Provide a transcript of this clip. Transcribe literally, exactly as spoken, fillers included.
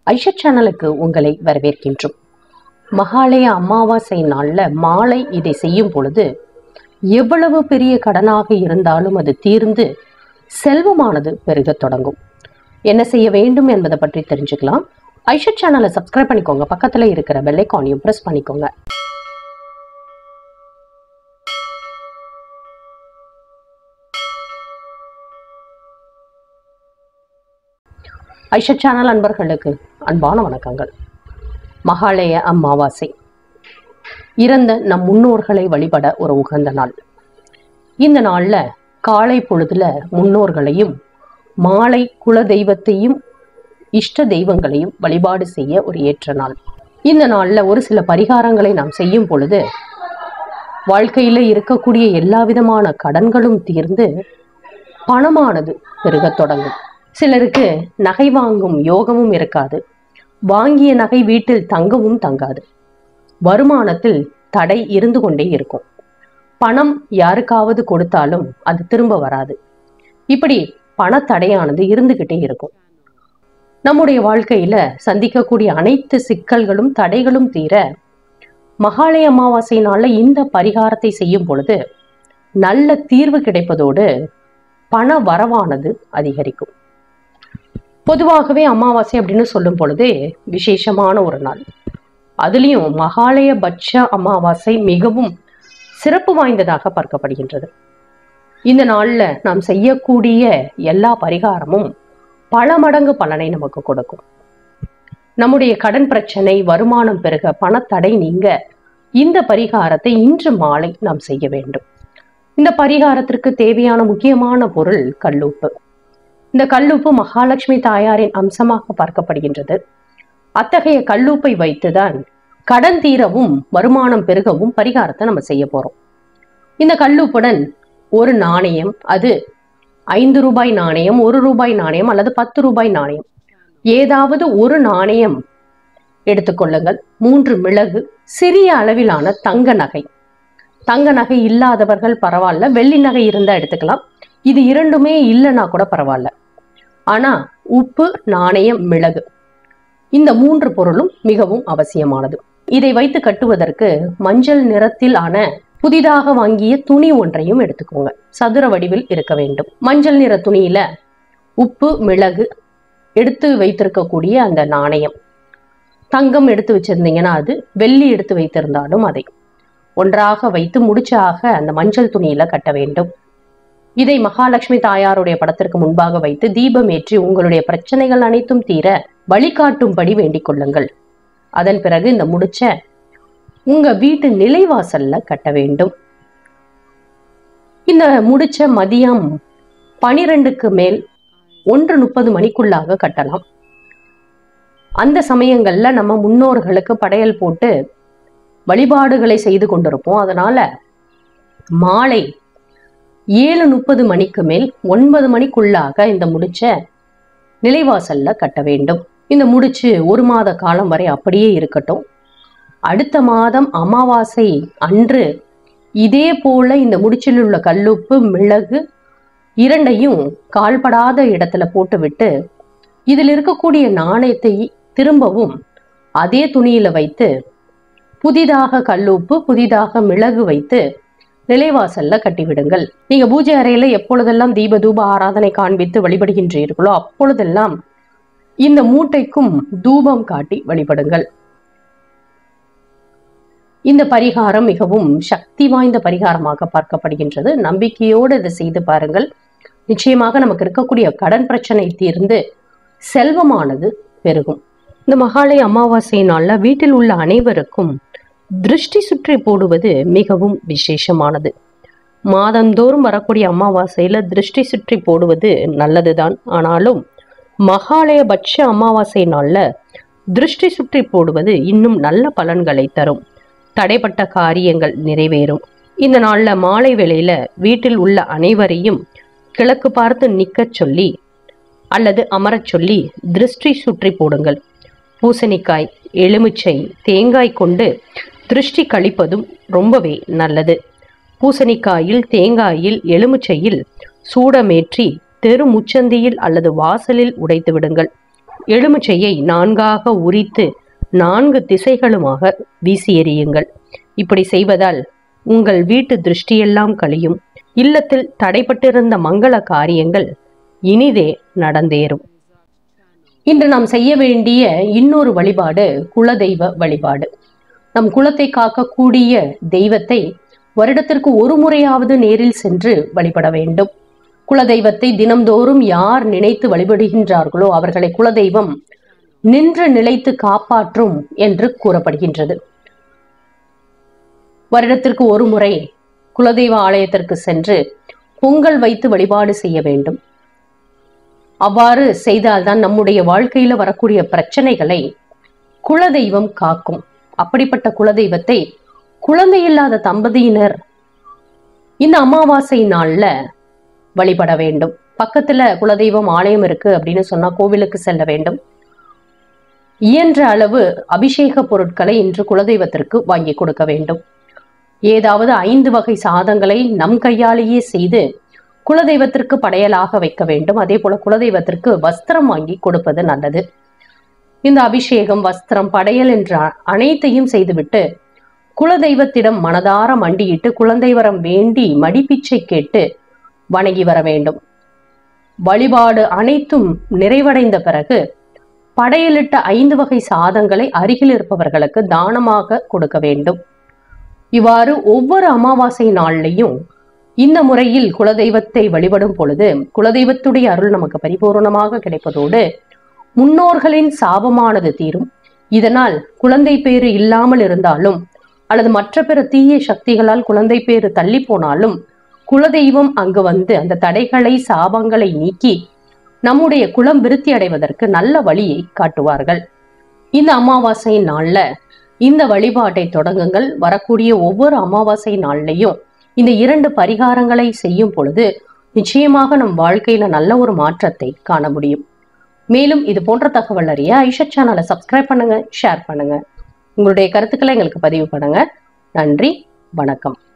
ஐஷுட் சேனலுக்கு உங்களை வரவேற்கின்றோம். மகாலய அமாவாசை நாள்ல மாலை இதை செய்யும் பொழுது எவ்வளவு பெரிய கடனாக இருந்தாலும் அது தீர்ந்து செல்வமானது பெருக தொடங்கும். என்ன செய்ய வேண்டும் என்பதை பற்றி தெரிஞ்சுக்கலாம். ஐஷுட் சேனலை சப்ஸ்கிரைப் பண்ணிக்கோங்க. பக்கத்துல இருக்கிற பெல் ஐகானையும் பிரஸ் பண்ணிக்கோங்க. ஐஷுட் சேனல் அன்பர்களுக்கு அன்பான வணக்கங்கள். மகாலய அமாவாசை இறந்த நம் முன்னோர்களை வழிபட ஒரு உகந்த நாள். இந்த நாள்ல காலை பொழுதுல முன்னோர்களையும் மாலை குல தெய்வத்தையும் இஷ்ட தெய்வங்களையும் வழிபாடு செய்ய ஒரு ஏற்ற நாள். இந்த நாள்ல ஒரு சில பரிகாரங்களை நாம் செய்யும் பொழுது வாழ்க்கையில இருக்கக்கூடிய எல்லா விதமான கடன்களும் தீர்ந்து பணமானது பெருக தொடங்கும். சிலருக்கு நகை வாங்கும் யோகமும் இருக்காது. வாங்கிய நகை வீட்டில் தங்கவும் தங்காது. வருமானத்தில் தடை இருந்து கொண்டே இருக்கும். பணம் யாருக்காவது கொடுத்தாலும் அது திரும்ப வராது. இப்படி பணத்தடையானது இருந்துகிட்டே இருக்கும். நம்முடைய வாழ்க்கையில சந்திக்கக்கூடிய அனைத்து சிக்கல்களும் தடைகளும் தீர மகாலய அமாவாசை நாள்ல இந்த பரிகாரத்தை செய்யும் பொழுது நல்ல தீர்வு கிடைப்பதோடு பண வரவானது அதிகரிக்கும். பொதுவாகவே அமாவாசை அப்படின்னு சொல்லும் பொழுதே விசேஷமான ஒரு நாள். அதுலேயும் மகாலய பட்ச அமாவாசை மிகவும் சிறப்பு வாய்ந்ததாக பார்க்கப்படுகின்றது. இந்த நாள்ல நாம் செய்யக்கூடிய எல்லா பரிகாரமும் பல மடங்கு பலனை நமக்கு கொடுக்கும். நம்முடைய கடன் பிரச்சனை, வருமானம் பெருக, பணத்தடை நீங்க இந்த பரிகாரத்தை இன்று மாலை நாம் செய்ய வேண்டும். இந்த பரிகாரத்திற்கு தேவையான முக்கியமான பொருள் கல்லுப்பு. இந்த கல்லுப்பு மகாலட்சுமி தாயாரின் அம்சமாக பார்க்கப்படுகின்றது. அத்தகைய கல்லுப்பை வைத்துதான் கடன் தீரவும் வருமானம் பெருகவும் பரிகாரத்தை நம்ம செய்ய போறோம். இந்த கல்லுப்புடன் ஒரு நாணயம், அது ஐந்து ரூபாய் நாணயம், ஒரு ரூபாய் நாணயம் அல்லது பத்து ரூபாய் நாணயம், ஏதாவது ஒரு நாணயம் எடுத்துக்கொள்ளுங்கள். மூன்று மிளகு, சிறிய அளவிலான தங்க நகை. தங்க நகை இல்லாதவர்கள் பரவாயில்ல, வெள்ளி நகை இருந்தா எடுத்துக்கலாம். இது இரண்டுமே இல்லைன்னா கூட பரவாயில்ல. ஆனா உப்பு, நாணயம், மிளகு இந்த மூன்று பொருளும் மிகவும் அவசியமானது. இதை வைத்து கட்டுவதற்கு மஞ்சள் நிறத்தில் ஆன புதிதாக வாங்கிய துணி ஒன்றையும் எடுத்துக்கோங்க. சதுர வடிவில் இருக்க வேண்டும். மஞ்சள் நிற துணியில உப்பு, மிளகு, எடுத்து வைத்திருக்கக்கூடிய அந்த நாணயம், தங்கம் எடுத்து வச்சிருந்தீங்கன்னா அது, வெள்ளி எடுத்து வைத்திருந்தாலும் அதை ஒன்றாக வைத்து முடிச்சாக அந்த மஞ்சள் துணியில கட்ட வேண்டும். இதை மகாலட்சுமி தாயாருடைய படத்திற்கு முன்பாக வைத்து தீபம் ஏற்றி உங்களுடைய பிரச்சனைகள் அனைத்தும் தீர வழிகாட்டும்படி வேண்டிக் கொள்ளுங்கள். அதன் பிறகு இந்த முடிச்ச உங்க வீட்டு நிலைவாசல்ல கட்ட வேண்டும். இந்த முடிச்ச மதியம் பனிரெண்டுக்கு மேல் ஒன்று முப்பது மணிக்குள்ளாக கட்டலாம். அந்த சமயங்கள்ல நம்ம முன்னோர்களுக்கு படையல் போட்டு வழிபாடுகளை செய்து கொண்டிருப்போம். அதனால மாலை ஏழு முப்பது மணிக்கு மேல் ஒன்பது மணிக்குள்ளாக இந்த முடிச்ச நிலைவாசல்ல கட்ட வேண்டும். இந்த முடிச்சு ஒரு மாத காலம் வரை அப்படியே இருக்கட்டும். அடுத்த மாதம் அமாவாசை அன்று இதே போல இந்த முடிச்சில் உள்ள கல்லுப்பு, மிளகு இரண்டையும் கால்படாத இடத்துல போட்டு விட்டு இதில் இருக்கக்கூடிய நாணயத்தை திரும்பவும் அதே துணியில வைத்து புதிதாக கல்லுப்பு, புதிதாக மிளகு வைத்து நிலைவாசல்ல கட்டிவிடுங்கள். நீங்க பூஜை அறையில எப்பொழுதெல்லாம் தீப தூப ஆராதனை காண்பித்து வழிபடுகின்றீர்களோ அப்பொழுதெல்லாம் இந்த மூட்டைக்கும் தூபம் காட்டி வழிபடுங்கள். இந்த பரிகாரம் மிகவும் சக்தி வாய்ந்த பரிகாரமாக பார்க்கப்படுகின்றது. நம்பிக்கையோடு இதை செய்து பாருங்கள். நிச்சயமாக நமக்கு இருக்கக்கூடிய கடன் பிரச்சனை தீர்ந்து செல்வமானது பெருகும். இந்த மகாலய அமாவாசை நாள்ல வீட்டில் உள்ள அனைவருக்கும் திருஷ்டி சுற்றி போடுவது மிகவும் விசேஷமானது. மாதந்தோறும் வரக்கூடிய அமாவாசையில திருஷ்டி சுற்றி போடுவது நல்லதுதான். ஆனாலும் மகாலய பட்ச அமாவாசை நாள்ல திருஷ்டி சுற்றி போடுவது இன்னும் நல்ல பலன்களை தரும். தடைப்பட்ட காரியங்கள் நிறைவேறும். இந்த நாள்ல மாலை வேளையில வீட்டில் உள்ள அனைவரையும் கிழக்கு பார்த்து நிக்க சொல்லி அல்லது அமரச் சொல்லி திருஷ்டி சுற்றி போடுங்கள். பூசணிக்காய், எலுமிச்சை, தேங்காய் கொண்டு திருஷ்டி கழிப்பதும் ரொம்பவே நல்லது. பூசணிக்காயில், தேங்காயில், எலுமிச்சையில் சூடமேற்றி தெரு முச்சந்தியில் அல்லது வாசலில் உடைத்து விடுங்கள். எலுமிச்சையை நான்காக உரித்து நான்கு திசைகளுமாக வீசி எறியுங்கள். இப்படி செய்வதால் உங்கள் வீட்டு திருஷ்டியெல்லாம் கழியும். இல்லத்தில் தடைப்பட்டிருந்த மங்கள காரியங்கள் இனிதே நடந்தேறும். இன்று நாம் செய்ய வேண்டிய இன்னொரு வழிபாடு குலதெய்வ வழிபாடு. நம் குலத்தை காக்கக்கூடிய தெய்வத்தை வருடத்திற்கு ஒரு முறையாவது நேரில் சென்று வழிபட வேண்டும். குலதெய்வத்தை தினம்தோறும் யார் நினைத்து வழிபடுகின்றார்களோ அவர்களை குலதெய்வம் நின்று நிலைத்து காப்பாற்றும் என்று கூறப்படுகின்றது. வருடத்திற்கு ஒரு முறை குலதெய்வ ஆலயத்திற்கு சென்று பொங்கல் வைத்து வழிபாடு செய்ய வேண்டும். அவ்வாறு செய்தால்தான் நம்முடைய வாழ்க்கையில வரக்கூடிய பிரச்சனைகளை குலதெய்வம் காக்கும். அப்படிப்பட்ட குலதெய்வத்தை குழந்தை இல்லாத தம்பதியினர் இந்த அமாவாசை நாள்ல வழிபட வேண்டும். பக்கத்துல குலதெய்வம் ஆலயம் இருக்கு அப்படின்னு சொன்னா கோவிலுக்கு செல்ல வேண்டும். இயன்ற அளவு அபிஷேக பொருட்களை இன்று குலதெய்வத்திற்கு வாங்கி கொடுக்க வேண்டும். ஏதாவது ஐந்து வகை சாதங்களை நம் கையாலேயே செய்து குலதெய்வத்திற்கு படையலாக வைக்க வேண்டும். அதே போல குலதெய்வத்திற்கு வஸ்திரம் வாங்கி கொடுப்பது நல்லது. இந்த அபிஷேகம், வஸ்திரம், படையல் என்ற அனைத்தையும் செய்துவிட்டு குலதெய்வத்திடம் மனதார மண்டியிட்டு குழந்தை வரம் வேண்டி மடிப்பிச்சை கேட்டு வணங்கி வர வேண்டும். வழிபாடு அனைத்தும் நிறைவடைந்த பிறகு படையலிட்ட ஐந்து வகை சாதங்களை அருகில் இருப்பவர்களுக்கு தானமாக கொடுக்க வேண்டும். இவ்வாறு ஒவ்வொரு அமாவாசை நாள்லையும் இந்த முறையில் குலதெய்வத்தை வழிபடும் பொழுது குலதெய்வத்துடைய அருள் நமக்கு பரிபூர்ணமாக கிடைப்பதோடு முன்னோர்களின் சாபமானது தீரும். இதனால் குழந்தை பேறு இல்லாமல் இருந்தாலும் அல்லது மற்ற பிற தீய சக்திகளால் குழந்தை பேறு தள்ளி போனாலும் குலதெய்வம் அங்கு வந்து அந்த தடைகளை, சாபங்களை நீக்கி நம்முடைய குலம் விருத்தி அடைவதற்கு நல்ல வழியை காட்டுவார்கள். இந்த அமாவாசை நாள்ல இந்த வழிபாட்டை தொடங்குங்கள். வரக்கூடிய ஒவ்வொரு அமாவாசை நாள்லையும் இந்த இரண்டு பரிகாரங்களை செய்யும் பொழுது நிச்சயமாக நம் வாழ்க்கையில நல்ல ஒரு மாற்றத்தை காண முடியும். மேலும் இது போன்ற தகவல் அறிய ஐஷட் சேனலை சப்ஸ்கிரைப் பண்ணுங்க, ஷேர் பண்ணுங்க, உங்களுடைய கருத்துக்களை எங்களுக்கு பதிவு பண்ணுங்க. நன்றி, வணக்கம்.